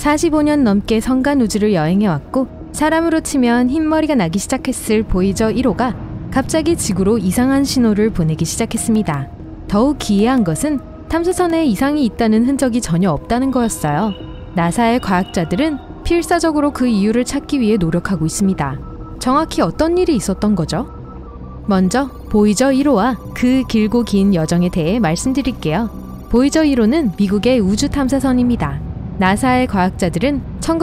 45년 넘게 성간 우주를 여행해왔고 사람으로 치면 흰머리가 나기 시작했을 보이저 1호가 갑자기 지구로 이상한 신호를 보내기 시작했습니다. 더욱 기이한 것은 탐사선에 이상이 있다는 흔적이 전혀 없다는 거였어요. 나사의 과학자들은 필사적으로 그 이유를 찾기 위해 노력하고 있습니다. 정확히 어떤 일이 있었던 거죠? 먼저 보이저 1호와 그 길고 긴 여정에 대해 말씀드릴게요. 보이저 1호는 미국의 우주 탐사선입니다. 나사의 과학자들은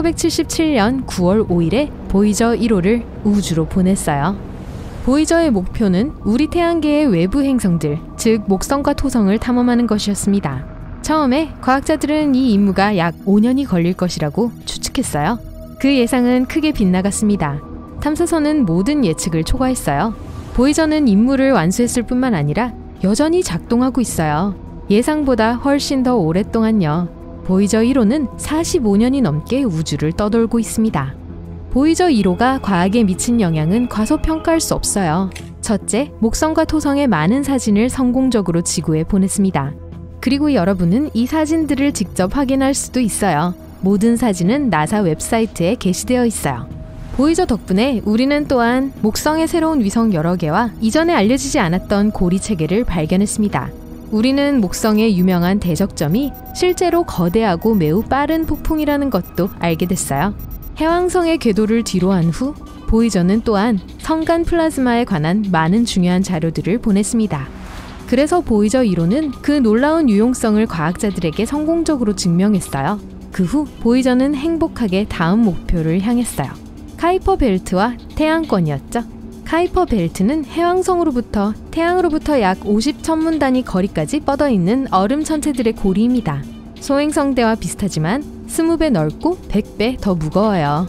1977년 9월 5일에 보이저 1호를 우주로 보냈어요. 보이저의 목표는 우리 태양계의 외부 행성들, 즉 목성과 토성을 탐험하는 것이었습니다. 처음에 과학자들은 이 임무가 약 5년이 걸릴 것이라고 추측했어요. 그 예상은 크게 빗나갔습니다. 탐사선은 모든 예측을 초과했어요. 보이저는 임무를 완수했을 뿐만 아니라 여전히 작동하고 있어요. 예상보다 훨씬 더 오랫동안요. 보이저 1호는 45년이 넘게 우주를 떠돌고 있습니다. 보이저 1호가 과학에 미친 영향은 과소평가할 수 없어요. 첫째, 목성과 토성의 많은 사진을 성공적으로 지구에 보냈습니다. 그리고 여러분은 이 사진들을 직접 확인할 수도 있어요. 모든 사진은 나사 웹사이트에 게시되어 있어요. 보이저 덕분에 우리는 또한 목성의 새로운 위성 여러 개와 이전에 알려지지 않았던 고리 체계를 발견했습니다. 우리는 목성의 유명한 대적점이 실제로 거대하고 매우 빠른 폭풍이라는 것도 알게 됐어요. 해왕성의 궤도를 뒤로한 후 보이저는 또한 성간 플라즈마에 관한 많은 중요한 자료들을 보냈습니다. 그래서 보이저 1호는 그 놀라운 유용성을 과학자들에게 성공적으로 증명했어요. 그 후 보이저는 행복하게 다음 목표를 향했어요. 카이퍼 벨트와 태양권이었죠. 카이퍼 벨트는 해왕성으로부터 태양으로부터 약 50천문 단위 거리까지 뻗어있는 얼음 천체들의 고리입니다. 소행성대와 비슷하지만 20배 넓고 100배 더 무거워요.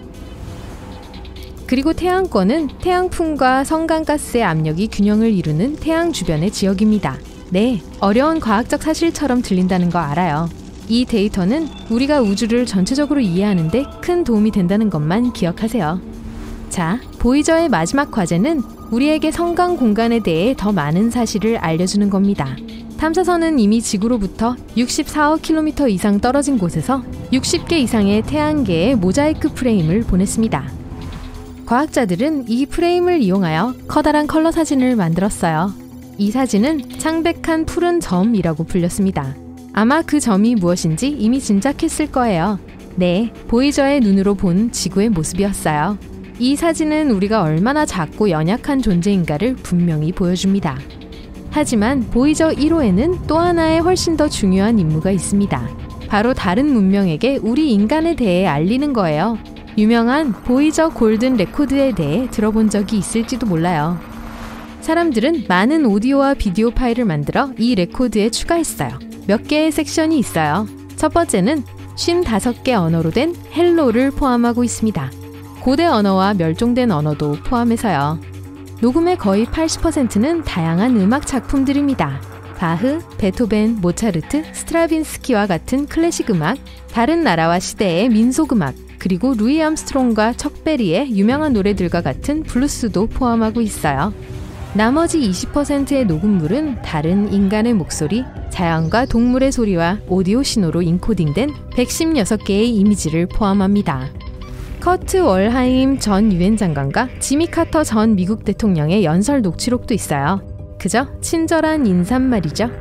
그리고 태양권은 태양풍과 성간가스의 압력이 균형을 이루는 태양 주변의 지역입니다. 네, 어려운 과학적 사실처럼 들린다는 거 알아요. 이 데이터는 우리가 우주를 전체적으로 이해하는 데 큰 도움이 된다는 것만 기억하세요. 자, 보이저의 마지막 과제는 우리에게 성간 공간에 대해 더 많은 사실을 알려주는 겁니다. 탐사선은 이미 지구로부터 64억 킬로미터 이상 떨어진 곳에서 60개 이상의 태양계의 모자이크 프레임을 보냈습니다. 과학자들은 이 프레임을 이용하여 커다란 컬러 사진을 만들었어요. 이 사진은 창백한 푸른 점이라고 불렸습니다. 아마 그 점이 무엇인지 이미 짐작했을 거예요. 네, 보이저의 눈으로 본 지구의 모습이었어요. 이 사진은 우리가 얼마나 작고 연약한 존재인가를 분명히 보여줍니다. 하지만 보이저 1호에는 또 하나의 훨씬 더 중요한 임무가 있습니다. 바로 다른 문명에게 우리 인간에 대해 알리는 거예요. 유명한 보이저 골든 레코드에 대해 들어본 적이 있을지도 몰라요. 사람들은 많은 오디오와 비디오 파일을 만들어 이 레코드에 추가했어요. 몇 개의 섹션이 있어요. 첫 번째는 55개 언어로 된 헬로를 포함하고 있습니다. 고대 언어와 멸종된 언어도 포함해서요. 녹음의 거의 80%는 다양한 음악 작품들입니다. 바흐, 베토벤, 모차르트, 스트라빈스키와 같은 클래식 음악, 다른 나라와 시대의 민속 음악, 그리고 루이 암스트롱과 척 베리의 유명한 노래들과 같은 블루스도 포함하고 있어요. 나머지 20%의 녹음물은 다른 인간의 목소리, 자연과 동물의 소리와 오디오 신호로 인코딩된 116개의 이미지를 포함합니다. 커트 월하임 전 유엔 장관과 지미 카터 전 미국 대통령의 연설 녹취록도 있어요. 그저 친절한 인사말이죠.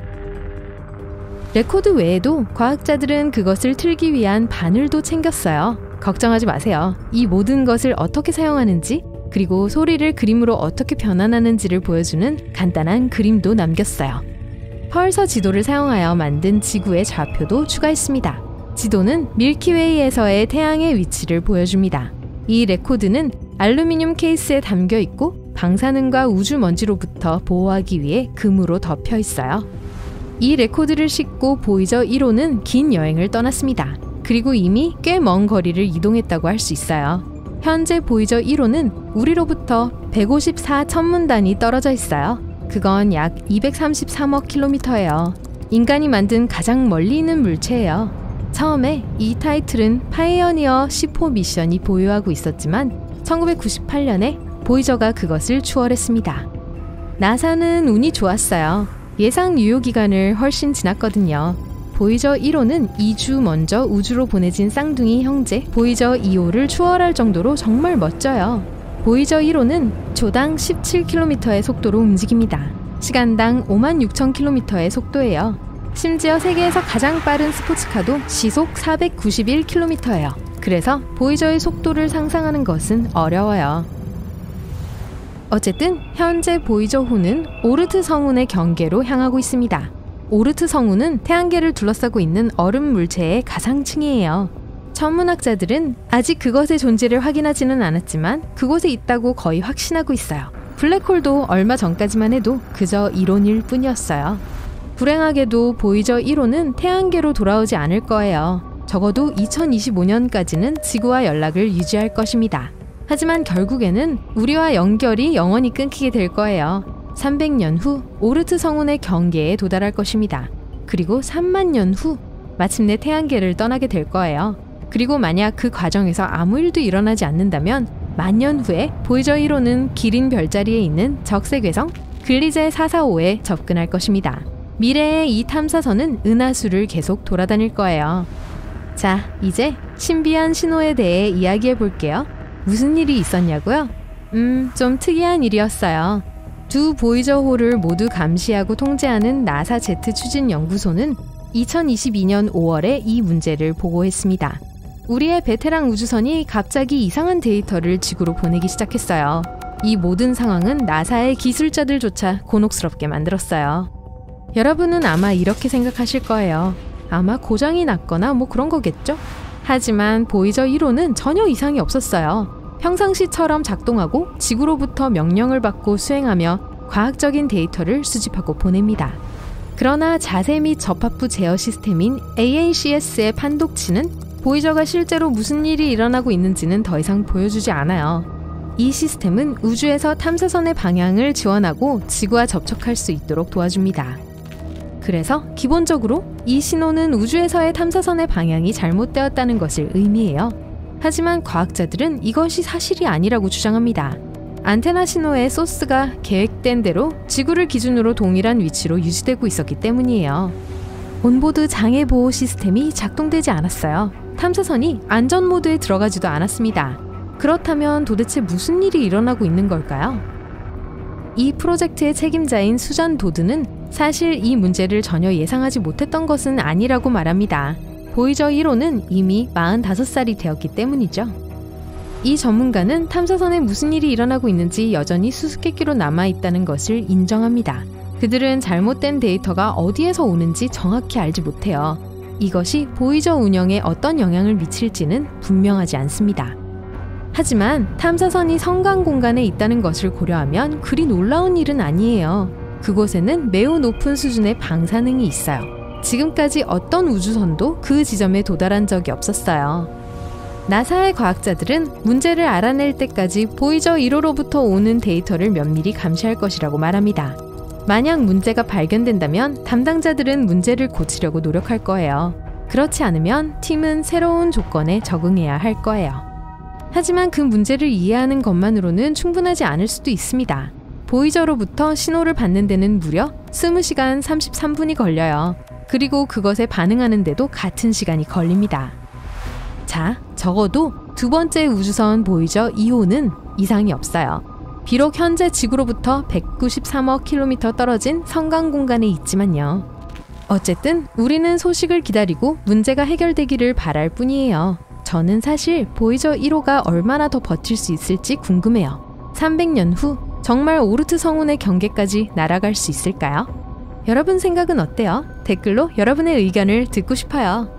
레코드 외에도 과학자들은 그것을 틀기 위한 바늘도 챙겼어요. 걱정하지 마세요. 이 모든 것을 어떻게 사용하는지, 그리고 소리를 그림으로 어떻게 변환하는지를 보여주는 간단한 그림도 남겼어요. 펄서 지도를 사용하여 만든 지구의 좌표도 추가했습니다. 지도는 밀키웨이에서의 태양의 위치를 보여줍니다. 이 레코드는 알루미늄 케이스에 담겨 있고 방사능과 우주 먼지로부터 보호하기 위해 금으로 덮여 있어요. 이 레코드를 싣고 보이저 1호는 긴 여행을 떠났습니다. 그리고 이미 꽤 먼 거리를 이동했다고 할 수 있어요. 현재 보이저 1호는 우리로부터 154천문 단위 떨어져 있어요. 그건 약 233억 킬로미터예요. 인간이 만든 가장 멀리 있는 물체예요. 처음에 이 타이틀은 파이어니어 10호 미션이 보유하고 있었지만 1998년에 보이저가 그것을 추월했습니다. 나사는 운이 좋았어요. 예상 유효 기간을 훨씬 지났거든요. 보이저 1호는 2주 먼저 우주로 보내진 쌍둥이 형제 보이저 2호를 추월할 정도로 정말 멋져요. 보이저 1호는 초당 17km의 속도로 움직입니다. 시간당 56,000km의 속도예요. 심지어 세계에서 가장 빠른 스포츠카도 시속 491km예요. 그래서 보이저의 속도를 상상하는 것은 어려워요. 어쨌든 현재 보이저호는 오르트 성운의 경계로 향하고 있습니다. 오르트 성운은 태양계를 둘러싸고 있는 얼음 물체의 가상층이에요. 천문학자들은 아직 그것의 존재를 확인하지는 않았지만 그곳에 있다고 거의 확신하고 있어요. 블랙홀도 얼마 전까지만 해도 그저 이론일 뿐이었어요. 불행하게도 보이저 1호는 태양계로 돌아오지 않을 거예요. 적어도 2025년까지는 지구와 연락을 유지할 것입니다. 하지만 결국에는 우리와 연결이 영원히 끊기게 될 거예요. 300년 후 오르트 성운의 경계에 도달할 것입니다. 그리고 3만 년 후 마침내 태양계를 떠나게 될 거예요. 그리고 만약 그 과정에서 아무 일도 일어나지 않는다면 만년 후에 보이저 1호는 기린 별자리에 있는 적색괴성 글리제 445에 접근할 것입니다. 미래의 이 탐사선은 은하수를 계속 돌아다닐 거예요. 자, 이제 신비한 신호에 대해 이야기해 볼게요. 무슨 일이 있었냐고요? 좀 특이한 일이었어요. 두 보이저호를 모두 감시하고 통제하는 나사 제트 추진 연구소는 2022년 5월에 이 문제를 보고했습니다. 우리의 베테랑 우주선이 갑자기 이상한 데이터를 지구로 보내기 시작했어요. 이 모든 상황은 나사의 기술자들조차 곤혹스럽게 만들었어요. 여러분은 아마 이렇게 생각하실 거예요. 아마 고장이 났거나 뭐 그런 거겠죠? 하지만 보이저 1호는 전혀 이상이 없었어요. 평상시처럼 작동하고 지구로부터 명령을 받고 수행하며 과학적인 데이터를 수집하고 보냅니다. 그러나 자세 및 접합부 제어 시스템인 AACS의 판독치는 보이저가 실제로 무슨 일이 일어나고 있는지는 더 이상 보여주지 않아요. 이 시스템은 우주에서 탐사선의 방향을 지원하고 지구와 접촉할 수 있도록 도와줍니다. 그래서 기본적으로 이 신호는 우주에서의 탐사선의 방향이 잘못되었다는 것을 의미해요. 하지만 과학자들은 이것이 사실이 아니라고 주장합니다. 안테나 신호의 소스가 계획된 대로 지구를 기준으로 동일한 위치로 유지되고 있었기 때문이에요. 온보드 장애 보호 시스템이 작동되지 않았어요. 탐사선이 안전 모드에 들어가지도 않았습니다. 그렇다면 도대체 무슨 일이 일어나고 있는 걸까요? 이 프로젝트의 책임자인 수잔 도드는 사실 이 문제를 전혀 예상하지 못했던 것은 아니라고 말합니다. 보이저 1호는 이미 45살이 되었기 때문이죠. 이 전문가는 탐사선에 무슨 일이 일어나고 있는지 여전히 수수께끼로 남아있다는 것을 인정합니다. 그들은 잘못된 데이터가 어디에서 오는지 정확히 알지 못해요. 이것이 보이저 운영에 어떤 영향을 미칠지는 분명하지 않습니다. 하지만 탐사선이 성강 공간에 있다는 것을 고려하면 그리 놀라운 일은 아니에요. 그곳에는 매우 높은 수준의 방사능이 있어요. 지금까지 어떤 우주선도 그 지점에 도달한 적이 없었어요. 나사의 과학자들은 문제를 알아낼 때까지 보이저 1호로부터 오는 데이터를 면밀히 감시할 것이라고 말합니다. 만약 문제가 발견된다면 담당자들은 문제를 고치려고 노력할 거예요. 그렇지 않으면 팀은 새로운 조건에 적응해야 할 거예요. 하지만 그 문제를 이해하는 것만으로는 충분하지 않을 수도 있습니다. 보이저로부터 신호를 받는 데는 무려 20시간 33분이 걸려요. 그리고 그것에 반응하는 데도 같은 시간이 걸립니다. 자, 적어도 두 번째 우주선 보이저 2호는 이상이 없어요. 비록 현재 지구로부터 193억 킬로미터 떨어진 성강 공간에 있지만요. 어쨌든 우리는 소식을 기다리고 문제가 해결되기를 바랄 뿐이에요. 저는 사실 보이저 1호가 얼마나 더 버틸 수 있을지 궁금해요. 300년 후 정말 오르트 성운의 경계까지 날아갈 수 있을까요? 여러분 생각은 어때요? 댓글로 여러분의 의견을 듣고 싶어요.